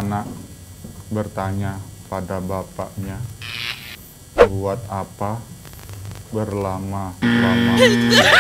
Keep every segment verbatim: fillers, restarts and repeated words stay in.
anak bertanya pada bapaknya, buat apa berlama-lama puasa?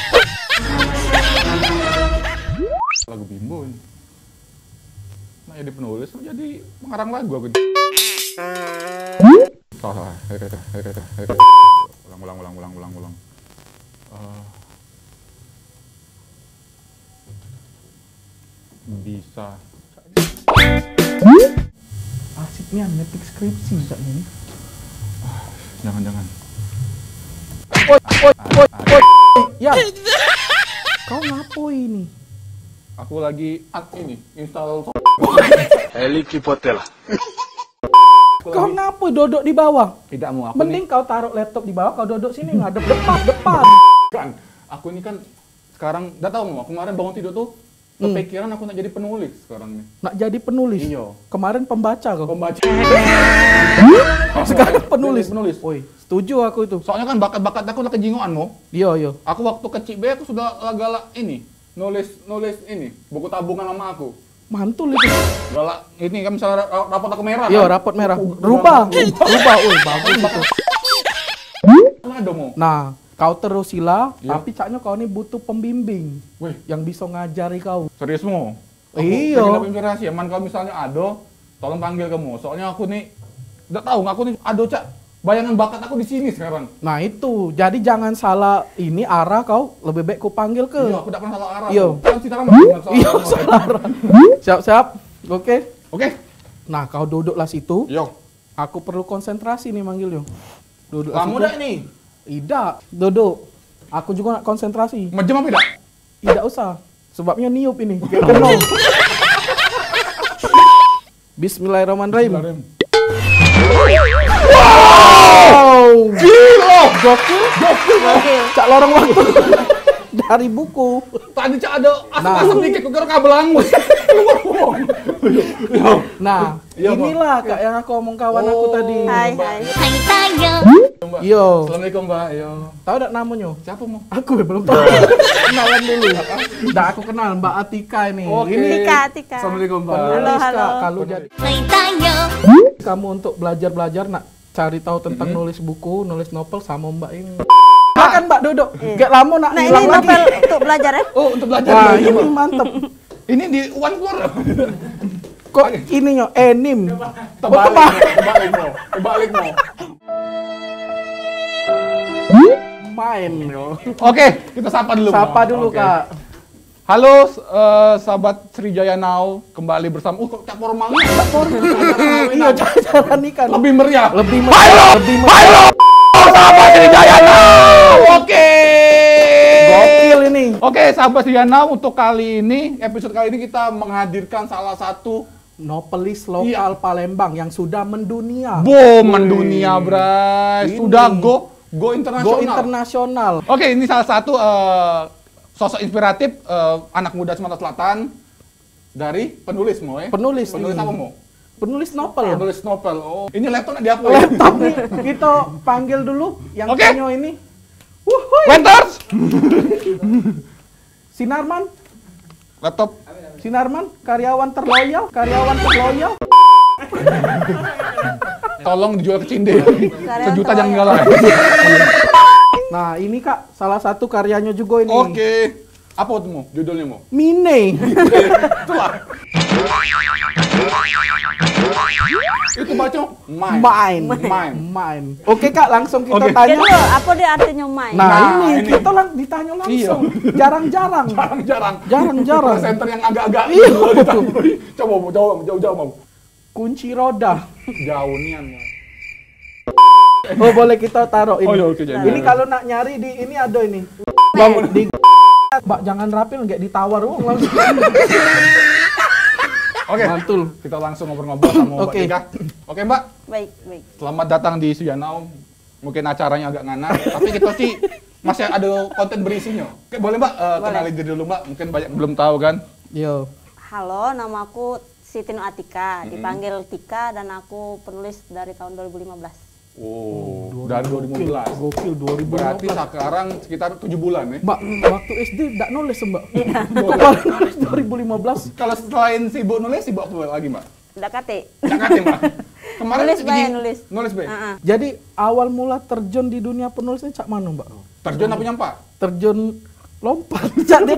Lagu Bimbo ini. Nah, jadi penulis, jadi pengarang lagu aku. Salah, ulang, ulang, ulang, ulang, ulang, ulang. Uh, bisa. Asiknya ngetik skripsi saat ini. Jangan, jangan. Oi, oi, oi, oi. Ya. Kau ngapo ini? Aku lagi at ini install. Eliki Potel. Kau ngapo duduk di bawah? Tidak mau aku. Mending nih, kau taruh laptop di bawah, kau duduk sini ngadep depan, depan. kan. Aku ini kan sekarang, udah tahu mau, kemarin bangun tidur tuh kepikiran aku nak jadi penulis sekarang nih. Nak jadi penulis? Iya. Kemarin pembaca kau. Pembaca. Sekarang penulis. Penulis. Woi, setuju aku itu. Soalnya kan bakat-bakat aku udah kejingoanmu. Iya, iya. Aku waktu kecil be aku sudah galak ini, nulis nulis ini, buku tabungan sama aku. Mantul itu. Galak ini kan misalnya ra- rapot aku merah. Iya, kan? rapot merah. Aku- Rubah, rubah. Woi, bagus itu. Lah ada mau. Nah, kau terus sila, Iya. tapi caknya kau ini butuh pembimbing Weh, yang bisa ngajari kau. serius mau? Aku Iya. pengen dapat inspirasi. Man kalau misalnya ada, tolong panggil kamu. Soalnya aku nih, udah tahu nggak aku nih, ado cak. Bayangan bakat aku di sini sekarang. Nah itu, jadi jangan salah ini arah kau, lebih baik ku panggil ke. Iya, aku tidak pernah salah arah. Iya. Kan Citarum bukan salah Iya, arah. salah arah. Siap-siap, oke. Oke. Nah kau duduklah situ, Yo. aku perlu konsentrasi nih manggil yo. Duduk Kamu dah ini. Tidak, duduk. Aku juga nak konsentrasi. Macam apa tidak? Tidak usah, sebabnya niup ini. Kayak kenal. Bismillahirrahmanirrahim. Wow, Gila. gokil, gokil, cak lorong waktu dari buku. Tadi cak ada asap-asap dikit, kau kira kabel hangus. Nah, Iya, Bang. inilah kak yang aku omong kawan aku Oh. tadi. Hai, hai. Hai tayo. Mbak. Yo, Assalamualaikum Mbak. Yo. tahu tak namanya? Siapa mau? Aku ya belum tahu. Kenalan dulu. Dah aku kenal Mbak Atika ini. Oke. Ini Tika, Tika. Assalamualaikum Mbak. penulis Halo, kak. halo. Kalau jadi Hai tayo. kamu untuk belajar-belajar nak cari tahu tentang Mm-hmm. nulis buku, nulis novel sama Mbak ini. Makan Mbak duduk. Iya. Gak lama nak Nah, ini hilang lagi. novel untuk belajar ya? Oh, untuk belajar. Wah, Mbak. ini mantep. Ini di One Keluar. Kok ininya enim. Terbalik, tebal. Mo. terbalik mau, terbalik mau. Main yo. Oke, kita sapa dulu. Mo. Sapa dulu Oke. kak. Halo, eh, sahabat Sriwijaya Now, kembali bersama. Uh, kok cak formalnya? Cak formal. Iya, cara nikah. Lebih meriah. Lebih meriah. Lebih meriah. Sahabat Sriwijaya Now. Oke. Gokil ini. Oke, sahabat Sriwijaya Now, untuk kali ini, episode kali ini kita menghadirkan salah satu Novelis lokal Palembang yang sudah mendunia. bom mendunia, Bray. Ini. Sudah go go Go internasional. internasional. Oke, ini salah satu eh, sosok inspiratif eh, anak muda Sumatera Selatan dari penulis mo ya. Penulis Penulis nih. apa mo? Penulis novel. Penulis novel. Oh, ini laptop nak diapa? Laptop nih. Kita panggil dulu yang Oke. punya ini. Wuhui. Wenters. Sinarman. Laptop. Sinarman, karyawan terloyal, karyawan terloyal. Tolong dijual ke Cinde. Sejuta terloyal. jangan galah. Nah, ini Kak, salah satu karyanya juga ini. Oke. Apa tuh mo? Judulnya mo? Mine. Itulah. Itu baca main. Main. Main. Main. Oke Kak, langsung kita Oke. tanya. Jadi apa dia artinya main? Nah, Nah, ini, ini. kita lang ditanya langsung. Jarang-jarang. Jarang-jarang. Jarang-jarang. Center yang agak-agak. Iya. Coba mau jauh jauh jauh mau. Kunci roda. Jauh nian. Mo. Oh, boleh kita taruh ini. Oh, ya, oke, jangan. Ini kalau nak nyari di ini ada ini. Bangun. Di Mbak jangan rapil nggak ditawar uang langsung. Oke. Mantul. Kita langsung ngobrol-ngobrol sama Mbak Oke. Tika. Oke, Mbak. Baik, baik. Selamat datang di Sujanau. Mungkin acaranya agak nganar, tapi kita sih masih ada konten berisinya. Oke, boleh Mbak eh, Boleh. kenalin diri dulu Mbak. Mungkin banyak yang belum tahu kan. Yo. Halo, nama aku Siti Nur Atika, dipanggil Tika dan aku penulis dari tahun dua ribu lima belas. Oh, dari dua ribu lima belas. Gokil dua ribu lima belas. Berarti sekarang sekitar tujuh bulan ya. Mbak, waktu S D enggak nulis, Mbak. Kok baru nulis dua ribu lima belas? Kalau selain sibuk nulis, sibuk apa lagi Mbak? Nggak kate. Nggak kate, Mbak. Kemarin Nulis, gini- Bay, nulis. Nulis, Bay. Heeh. Jadi awal mula terjun di dunia penulisnya cak mana Mbak? Terjun apa nyampak? Terjun lompat cak di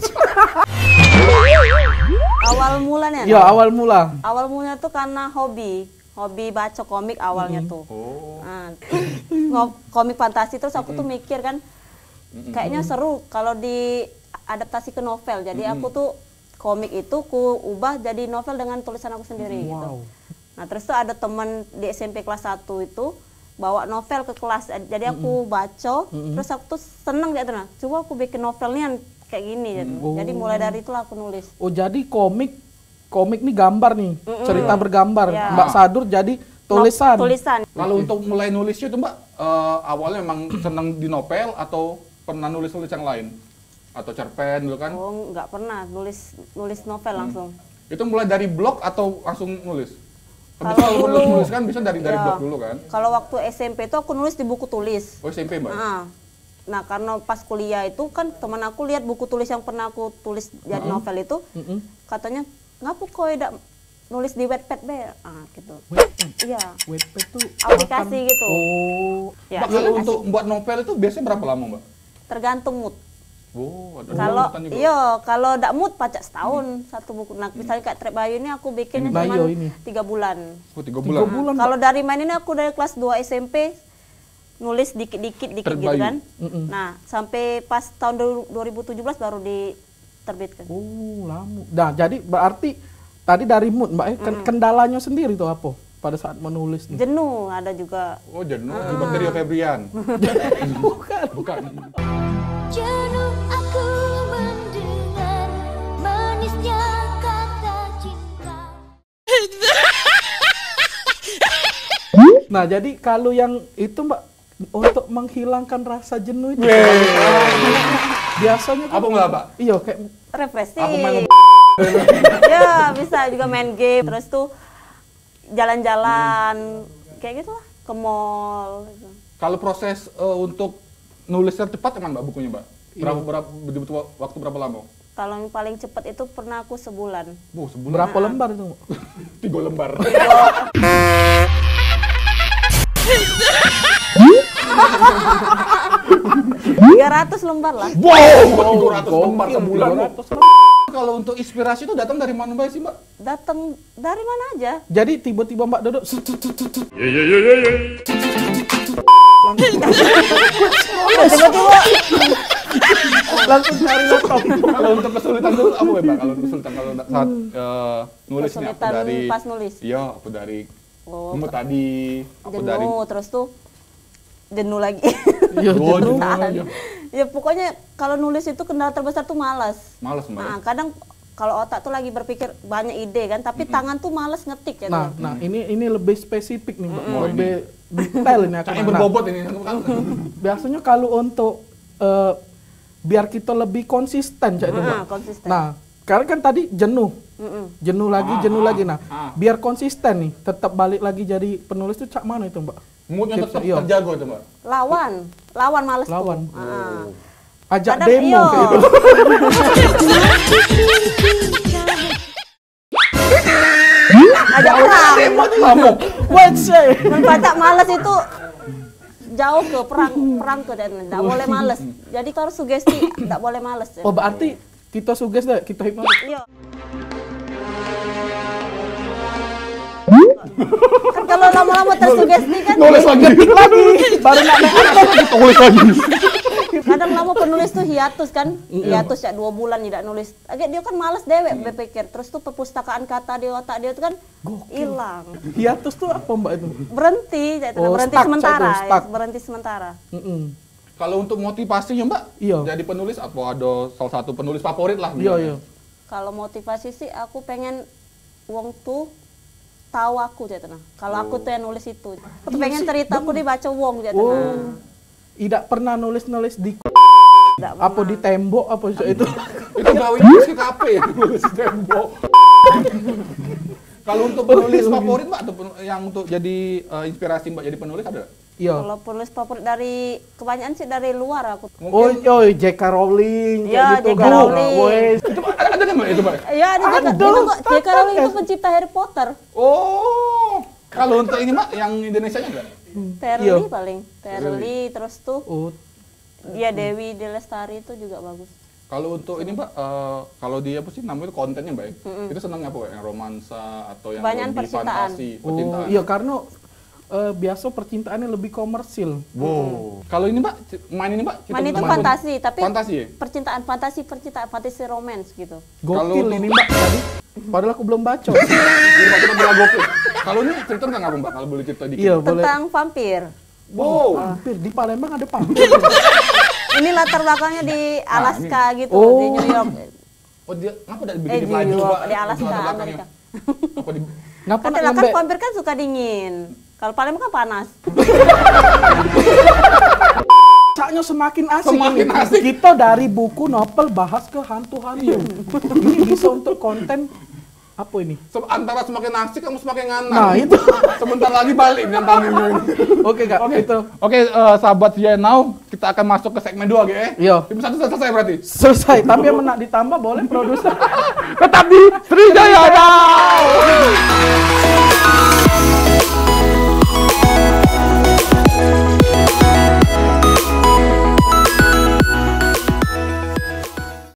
Awal mulanya. Ya awal mula. Awal mulanya tuh karena hobi. Hobi baca komik awalnya tuh. Oh. Nah, ngo- komik fantasi terus aku tuh mikir kan kayaknya seru kalau diadaptasi ke novel. Jadi aku tuh komik itu ku ubah jadi novel dengan tulisan aku sendiri gitu. Wow. Nah, terus tuh ada teman di S M P kelas satu itu bawa novel ke kelas. Jadi aku baca, terus aku tuh seneng gitu nah. Coba aku bikin novelnya kayak gini gitu. Jadi mulai dari itulah aku nulis. Oh jadi komik komik nih gambar nih, cerita bergambar. Ya. Mbak Sadur jadi tulisan. No- tulisan. Kalau untuk mulai nulisnya itu Mbak, eh, awalnya memang senang di novel atau pernah nulis-nulis yang lain? Atau cerpen dulu kan? Oh, nggak pernah nulis nulis novel langsung. Itu mulai dari blog atau langsung nulis? Kalau Kalau dulu- nulis, nulis kan bisa dari dari Ya. blog dulu kan? Kalau waktu S M P itu aku nulis di buku tulis. Oh S M P Mbak? Nah, nah karena pas kuliah itu kan teman aku lihat buku tulis yang pernah aku tulis jadi novel itu, Mm-mm. katanya ngapa kau tidak nulis di Wattpad be? Ah gitu. Wattpad. Iya. Wattpad tuh Aplikasi makan- gitu. Oh. Ya, Mbak, kalau aplikasi. untuk membuat novel itu biasanya berapa lama Mbak? Tergantung mood. Oh, ada Kalau urutan juga. iya, kalau ndak mood pacak setahun satu buku. Nah, misalnya kayak Trek Bayu ini aku bikinnya Bayu cuma ini. tiga bulan. Oh, tiga Tiga bulan. bulan. Kalau dari main ini aku dari kelas dua S M P nulis dikit-dikit dikit Trek gitu Bayu. kan. Mm-mm. Nah, sampai pas tahun dua ribu tujuh belas baru diterbitkan. Oh, lama. Nah, jadi berarti tadi dari mood Mbak, eh, ken- kendalanya sendiri tuh apa pada saat menulis nih? Jenuh ada juga. Oh, jenuh. Akibat dari Febrian. Bukan. Bukan. Jenuh aku mendengar manisnya kata cinta. Nah, jadi kalau yang itu Mbak untuk menghilangkan rasa jenuh itu biasanya kan, Apa nggak Pak? iya kayak Refreshing. Aku main Ya, bisa juga main game. Terus tuh jalan-jalan kayak gitu lah, ke mall gitu. Kalau proses eh, untuk nulis tercepat emang Mbak bukunya Mbak? Berapa, berapa butuh waktu berapa lama? Kalau yang paling cepat itu pernah aku sebulan. Oh, sebulan. berapa lembar itu Mbak? Tiga lembar. tiga ratus lembar lah. Wow, tiga ratus lembar Gokil, sebulan. tiga ratus. Kalau untuk inspirasi itu datang dari mana Mbak sih Mbak? Datang dari mana aja? Jadi tiba-tiba Mbak duduk sut, sut, sut, sut, sut. Tiba-tiba langsung cari laptop. Kalau untuk kesulitan dulu apa ya Mbak? Kalau untuk kesulitan kalau saat eh, nulis ini apa Kesulitan dari pas nulis? Iya, apa dari Oh, kamu tadi apa dari jenuh, terus tuh jenuh lagi. Iya, Oh, jenuh. jenuh, iya. Ya pokoknya kalau nulis itu kendala terbesar tuh malas. Malas Mbak. ya? Nah, kadang kalau otak tuh lagi berpikir banyak ide kan, tapi tangan tuh malas ngetik ya. Nah, tuh. nah ini ini lebih spesifik nih Mbak, Oh, lebih detail ini akan. Yang Nah, berbobot ini. biasanya kalau untuk eh, biar kita lebih konsisten Cak, itu, Mbak. Ah, konsisten. Nah, karena kan tadi jenuh. Mm-mm. Jenuh lagi, Ah, jenuh ah, lagi. Nah, ah. biar konsisten nih, tetap balik lagi jadi penulis tuh cak mana itu, Mbak? Moodnya tetap Iya. terjaga itu Mbak. Lawan, lawan males Lawan. tuh. Ah. Ajak Kadang demo iya. kayak gitu. Ajak perang. Kamu, wait say. Membaca males itu jauh ke perang, perang ke dan tidak boleh males. Jadi kalau sugesti tidak boleh males. Ya. Oh, berarti kita suges deh, kita hipnotis. Iya. Kan kalau lama-lama tersugesti kan Nulis lagi. Lagi, baru nak naik atas. Tulis lagi. kadang lama penulis tuh hiatus kan, hiatus ya dua bulan tidak nulis. Agak dia kan males dewek berpikir, terus tuh perpustakaan kata di otak dia tuh kan hilang, Hiatus tuh apa Mbak itu? berhenti, ya, Oh, berhenti stuck, sementara, saya tuh, stuck. ya, berhenti sementara. Mm-mm. Kalau untuk motivasinya Mbak, Iya. jadi penulis apa ada salah satu penulis favorit lah. Iya, misalnya. iya. Kalau motivasi sih aku pengen wong tuh tahu aku jadi tenang. Kalau aku tuh yang nulis itu, aku tuh pengen cerita aku dibaca wong jadi tenang. Oh, tidak pernah nulis-nulis di Nggak apa pernah. di tembok apa itu? Itu gawe nulis ke kafe ya, nulis di tembok. Kalau untuk penulis favorit Mbak, atau pen- yang untuk jadi eh, inspirasi Mbak jadi penulis ada? nggak? Iya. Kalau penulis favorit dari kebanyakan sih dari luar aku. Oh, Mungkin oh, J K Rowling Iya, kayak gitu J K kan. Rowling. Wes. itu ada, ada nggak Mbak itu, Mbak? Ya ada J K. Aduh, Itu kok J K Rowling itu S. pencipta Harry Potter. Oh. Kalau untuk ini, Mbak, yang Indonesianya enggak? Terli Iya. paling. Terli terus tuh Oh, dia Dewi Delestari itu juga bagus. Kalau untuk ini, Mbak, eh, kalau dia apa sih namanya kontennya, Mbak? Itu senangnya apa, Mbak? Yang romansa atau yang Kebanyakan lebih percintaan. fantasi, oh, percintaan? iya karena eh, biasa percintaannya lebih komersil. Wow. Kalau ini, Mbak, c- main ini, Mbak? kita Main itu main- fantasi, tapi Fantasi ya? percintaan fantasi, percintaan fantasi romance gitu. Kalau Gokil untuk- ini Mbak tadi. Padahal aku belum baca. Ini Mbak, kita bola gokil. Kalau ini cerita tentang apa, Mbak? Kalau boleh cerita dikit. Iya, boleh. Tentang vampir. Wow. Hampir di Palembang ada pampir. Ini latar belakangnya di Alaska gitu, Oh. di New York. Oh, dia ngapa dari Eh, bikin di laju, New Mbak? York, di Alaska, Latar belakangnya. Amerika. Apa di Ngapa nak Katanya kan ngembek? vampir kan suka dingin. Kalau Palembang kan panas. Caknya semakin asik Semakin ini. asik. Kita dari buku novel bahas ke hantu-hantu. Ini bisa untuk konten apa ini? Se- antara semakin asik kamu semakin nganan. Nah, itu. Sebentar lagi balik yang tamunya ini. Oke Kak, Oke, itu Oke, eh, sahabat C N Now, kita akan masuk ke segmen dua, Ge. Iya. Tim satu sudah selesai berarti. selesai. Tapi yang nak ditambah boleh produser. Tetap di Sriwijaya Now.